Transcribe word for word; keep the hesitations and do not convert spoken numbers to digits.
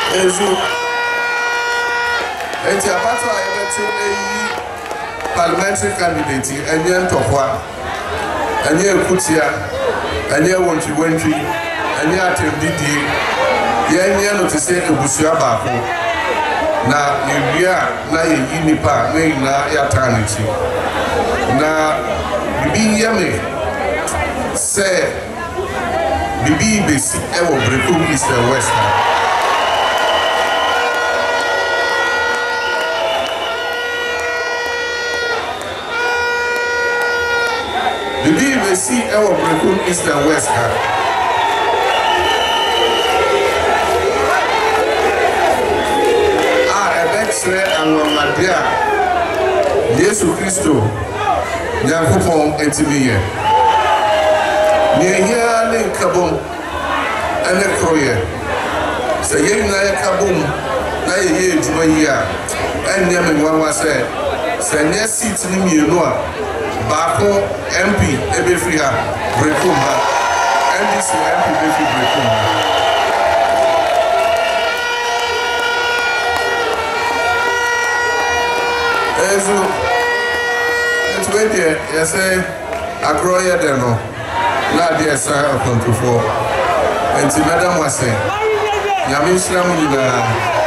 Ezu. Enti abato a yebeto eyi parliamentary candidate enye ntokwa. Enye ekutia. Enye wontwi wontwi. Enye atendidi. Ye enye no te se ebusua baako. Na yewia na yeyi nipa na ina ya tanichi. Na bibi yeme se bibi besi ewo Berekum East and West. Bibi besi ewo Berekum East and West. Ah, ebekse anwamadia Yesu Kristo Nyankopon entimiye. Nyehia ne kabom ene kroye. Se yen na yakabom na ye eduma yi a enne me nwanwa se se nye seat ni mienu a baako M P ebefri ha Berekum ha N D C M P ebefri Berekum ha. Ezu Wait, yes, I grow here, then, no, not the side of control. And to Madame was saying, Yamisha.